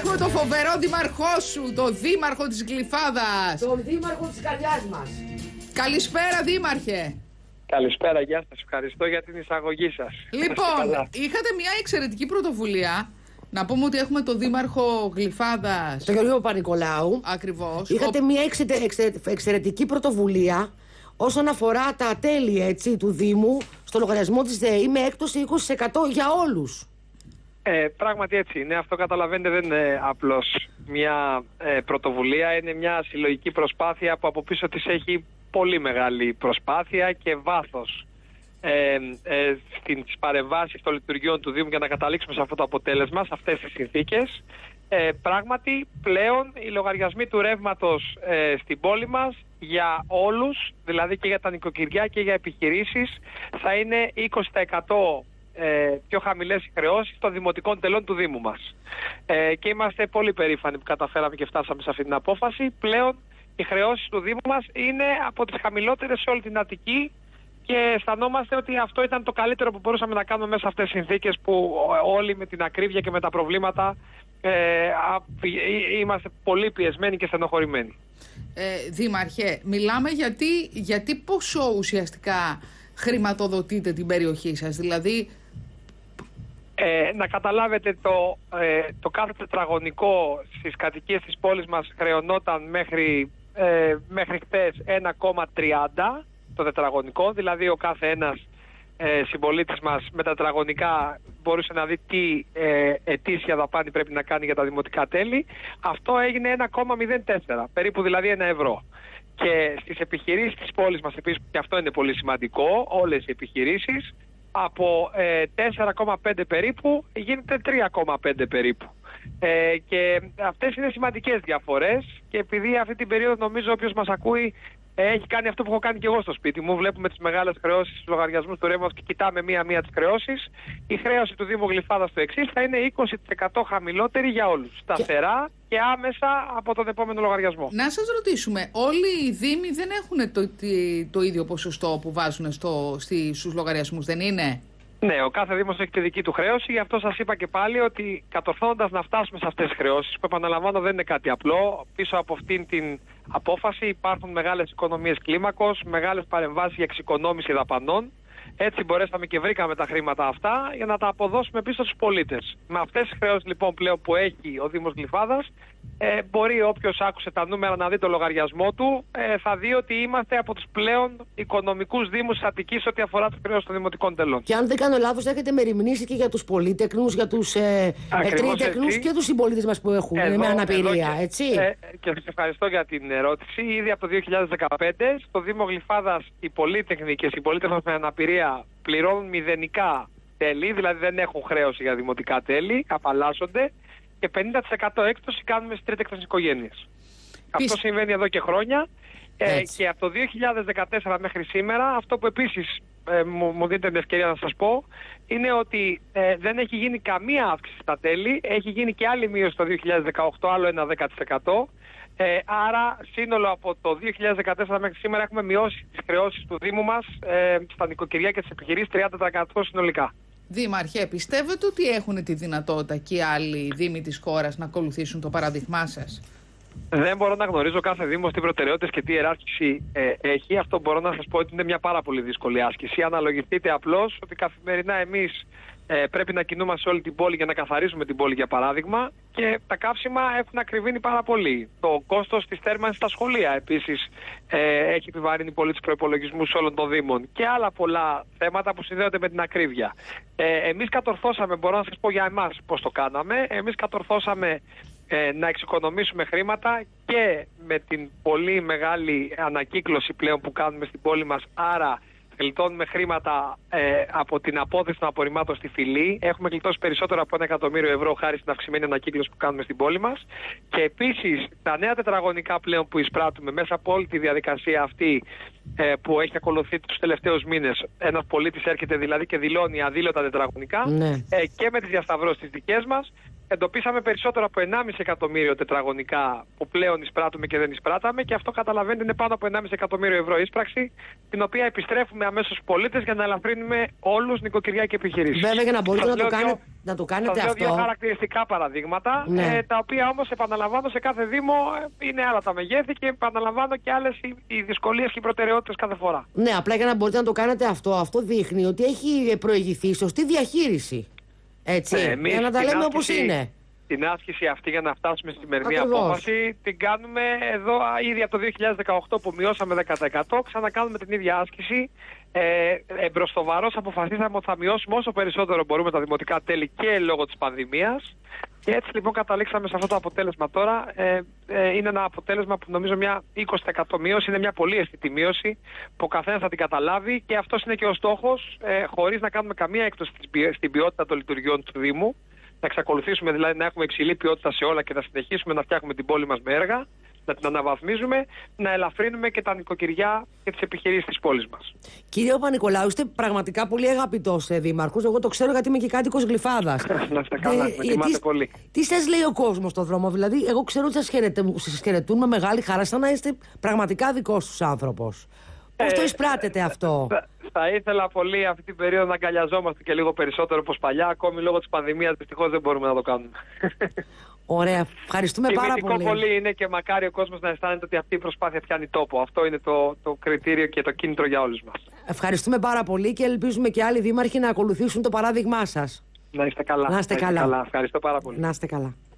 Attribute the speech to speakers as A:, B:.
A: έχουμε το φοβερό δήμαρχό σου, το δήμαρχο της Γλυφάδας.
B: Τον δήμαρχο της καρδιάς μας.
A: Καλησπέρα, δήμαρχε.
C: Καλησπέρα, γεια σας. Ευχαριστώ για την εισαγωγή σας.
A: Λοιπόν, είχατε μια εξαιρετική πρωτοβουλία. Να πούμε ότι έχουμε το δήμαρχο Γλυφάδας,
B: Το Γεωργίο Παπα-Νικολάου.
A: ακριβώς.
B: Είχατε μια εξαιρετική πρωτοβουλία όσον αφορά τα τέλη, έτσι, του Δήμου στο λογαριασμό της ΔΕΗ με έκπτωση 20% για όλους.
C: Πράγματι έτσι είναι. Αυτό καταλαβαίνετε δεν είναι απλώς μια πρωτοβουλία. Είναι μια συλλογική προσπάθεια που από πίσω της έχει πολύ μεγάλη προσπάθεια και βάθος στις παρεμβάσεις των λειτουργιών του Δήμου για να καταλήξουμε σε αυτό το αποτέλεσμα, σε αυτές τις συνθήκες. Πράγματι πλέον οι λογαριασμοί του ρεύματος στην πόλη μας για όλους, δηλαδή και για τα νοικοκυριά και για επιχειρήσεις, θα είναι 20% πιο χαμηλές οι χρεώσεις των δημοτικών τελών του Δήμου μας. Και είμαστε πολύ περήφανοι που καταφέραμε και φτάσαμε σε αυτή την απόφαση. Πλέον οι χρεώσεις του Δήμου μας είναι από τις χαμηλότερες σε όλη την Αττική και αισθανόμαστε ότι αυτό ήταν το καλύτερο που μπορούσαμε να κάνουμε μέσα σε αυτές τις συνθήκες που όλοι με την ακρίβεια και με τα προβλήματα είμαστε πολύ πιεσμένοι και στενοχωρημένοι.
A: Δήμαρχε, μιλάμε γιατί πόσο ουσιαστικά χρηματοδοτείτε την περιοχή σας, δηλαδή...
C: Να καταλάβετε το κάθε τετραγωνικό στις κατοικίες της πόλης μας χρεωνόταν μέχρι χθες 1,30 το τετραγωνικό, δηλαδή ο κάθε ένας συμπολίτης μας με τα τετραγωνικά μπορούσε να δει τι ετήσια δαπάνη πρέπει να κάνει για τα δημοτικά τέλη. Αυτό έγινε 1,04, περίπου δηλαδή 1 ευρώ. Και στις επιχειρήσεις της πόλης μας επίσης, και αυτό είναι πολύ σημαντικό, όλες οι επιχειρήσεις, από 4,5 περίπου γίνεται 3,5 περίπου. Και αυτές είναι σημαντικές διαφορές και επειδή αυτή την περίοδο νομίζω όποιος μας ακούει έχει κάνει αυτό που έχω κάνει και εγώ στο σπίτι μου. Βλέπουμε τις μεγάλες χρεώσεις στους λογαριασμούς του ρεύματος και κοιτάμε μία-μία τις χρεώσεις. Η χρέωση του Δήμου Γλυφάδας στο εξής θα είναι 20% χαμηλότερη για όλους. Σταθερά και άμεσα από τον επόμενο λογαριασμό.
A: Να σας ρωτήσουμε, όλοι οι Δήμοι δεν έχουν το ίδιο ποσοστό που βάζουν στους λογαριασμούς, δεν είναι?
C: Ναι, ο κάθε Δήμος έχει τη δική του χρέωση, γι' αυτό σας είπα και πάλι ότι κατορθώνοντας να φτάσουμε σε αυτές τις χρεώσεις, που επαναλαμβάνω δεν είναι κάτι απλό, πίσω από αυτήν την απόφαση υπάρχουν μεγάλες οικονομίες κλίμακος, μεγάλες παρεμβάσεις για εξοικονόμηση δαπανών. Έτσι μπορέσαμε και βρήκαμε τα χρήματα αυτά για να τα αποδώσουμε πίσω στους πολίτες. Με αυτές τις χρεώσεις λοιπόν πλέον που έχει ο Δήμος Γλυφάδας, μπορεί όποιος άκουσε τα νούμερα να δει το λογαριασμό του, θα δει ότι είμαστε από τους πλέον οικονομικούς Δήμους της Αττικής ό,τι αφορά τις χρεώσεις των δημοτικών τελών.
B: Και αν δεν κάνω λάθος, έχετε μεριμνήσει και για τους πολύτεκνους, για τους τρίτεκνους και τους συμπολίτες μας που έχουν με αναπηρία, έτσι.
C: Και σας ευχαριστώ για την ερώτηση. Ήδη από το 2015 στο Δήμο Γλυφάδας οι πολύτεκνοι και οι συμπολίτες μας με αναπηρία πληρώνουν μηδενικά τέλη, δηλαδή δεν έχουν χρέωση για δημοτικά τέλη, απαλλάσσονται και 50% έκπτωση κάνουμε στις τρίτεκνες οικογένειες. Αυτό συμβαίνει εδώ και χρόνια και από το 2014 μέχρι σήμερα αυτό που επίσης μου δίνετε την ευκαιρία να σας πω είναι ότι δεν έχει γίνει καμία αύξηση στα τέλη, έχει γίνει και άλλη μείωση το 2018, άλλο ένα 10%. Άρα σύνολο από το 2014 μέχρι σήμερα έχουμε μειώσει τις χρεώσεις του Δήμου μας στα νοικοκυριά και τις επιχειρήσεις 30% συνολικά.
A: Δήμαρχε, πιστεύετε ότι έχουν τη δυνατότητα και οι άλλοι Δήμοι της χώρας να ακολουθήσουν το παράδειγμά σας?
C: Δεν μπορώ να γνωρίζω κάθε Δήμος τι προτεραιότητες και τι ιεράρχηση έχει. Αυτό μπορώ να σας πω ότι είναι μια πάρα πολύ δύσκολη άσκηση. Αναλογιστείτε απλώς ότι καθημερινά εμείς πρέπει να κινούμαστε σε όλη την πόλη για να καθαρίζουμε την πόλη, για παράδειγμα, και τα καύσιμα έχουν ακριβήνει πάρα πολύ. Το κόστος της θέρμανσης στα σχολεία επίσης έχει επιβαρύνει πολύ τους προϋπολογισμούς όλων των Δήμων και άλλα πολλά θέματα που συνδέονται με την ακρίβεια. Εμείς κατορθώσαμε, μπορώ να σας πω για εμάς πώς το κάναμε, εμείς κατορθώσαμε να εξοικονομήσουμε χρήματα και με την πολύ μεγάλη ανακύκλωση πλέον που κάνουμε στην πόλη μας, άρα γλιτώνουμε χρήματα από την απόδοση των απορριμμάτων στη φυλή. Έχουμε γλιτώσει περισσότερο από 1 εκατομμύριο ευρώ χάρη στην αυξημένη ανακύκλωση που κάνουμε στην πόλη μας. Και επίσης τα νέα τετραγωνικά πλέον που εισπράττουμε μέσα από όλη τη διαδικασία αυτή που έχει ακολουθεί τους τελευταίους μήνες. Ένας πολίτης έρχεται δηλαδή και δηλώνει αδήλωτα τετραγωνικά και με τις διασταυρώσεις τις δικές μας. εντοπίσαμε περισσότερο από 1,5 εκατομμύριο τετραγωνικά που πλέον εισπράττουμε και δεν εισπράταμε, και αυτό καταλαβαίνετε είναι πάνω από 1,5 εκατομμύριο ευρώ είσπραξη, την οποία επιστρέφουμε αμέσως στους πολίτες για να ελαφρύνουμε όλους, νοικοκυριά και επιχειρήσεις.
B: Βέβαια, για να μπορείτε να το κάνετε αυτό.
C: Δύο χαρακτηριστικά παραδείγματα,
B: ναι.
C: Τα οποία όμως επαναλαμβάνω σε κάθε Δήμο είναι άλλα τα μεγέθη και επαναλαμβάνω και άλλες οι δυσκολίες και οι προτεραιότητες κάθε φορά.
B: Ναι, απλά για να μπορείτε να το κάνετε αυτό δείχνει ότι έχει προηγηθεί σωστή διαχείριση. Έτσι, για να τα λέμε όπως είναι.
C: Την άσκηση αυτή για να φτάσουμε στη σημερινή απόφαση την κάνουμε εδώ ήδη από το 2018 που μειώσαμε 10%. Ξανακάνουμε την ίδια άσκηση. Εμπροστοβαρώς αποφασίσαμε ότι θα μειώσουμε όσο περισσότερο μπορούμε τα δημοτικά τέλη και λόγω της πανδημίας. Και έτσι λοιπόν καταλήξαμε σε αυτό το αποτέλεσμα τώρα. Είναι ένα αποτέλεσμα που νομίζω μια 20% μείωση, είναι μια πολύ αισθητή μείωση που ο καθένας θα την καταλάβει, και αυτός είναι και ο στόχος, χωρίς να κάνουμε καμία έκπτωση στην ποιότητα των λειτουργιών του Δήμου. Να εξακολουθήσουμε δηλαδή να έχουμε υψηλή ποιότητα σε όλα και να συνεχίσουμε να φτιάχνουμε την πόλη μας με έργα, να την αναβαθμίζουμε, να ελαφρύνουμε και τα νοικοκυριά και τις επιχειρήσεις της πόλης μας.
B: Κύριε Παπα-Νικολάου, είστε πραγματικά πολύ αγαπητός δήμαρχος. Εγώ το ξέρω γιατί είμαι και κάτοικος Γλυφάδας.
C: Να είστε καλά, να τιμάτε πολύ.
B: Τι σας λέει ο κόσμος στον δρόμο, δηλαδή, εγώ ξέρω ότι σας χαιρετούν με μεγάλη χαρά, σαν να είστε πραγματικά δικός τους άνθρωπος. Πώς το εισπράτετε αυτό?
C: Θα ήθελα πολύ αυτή την περίοδο να αγκαλιαζόμαστε και λίγο περισσότερο όπως παλιά. Ακόμη λόγω της πανδημίας δυστυχώς δεν μπορούμε να το κάνουμε.
B: Ωραία, ευχαριστούμε πάρα πολύ.
C: Πολύ είναι και μακάρι ο κόσμος να αισθάνεται ότι αυτή η προσπάθεια πιάνει τόπο. Αυτό είναι το κριτήριο και το κίνητρο για όλους μας.
B: Ευχαριστούμε πάρα πολύ και ελπίζουμε και άλλοι δήμαρχοι να ακολουθήσουν το παράδειγμά σας.
C: Να είστε καλά.
B: Να είστε καλά.
C: Ευχαριστώ πάρα πολύ.
B: Να είστε καλά.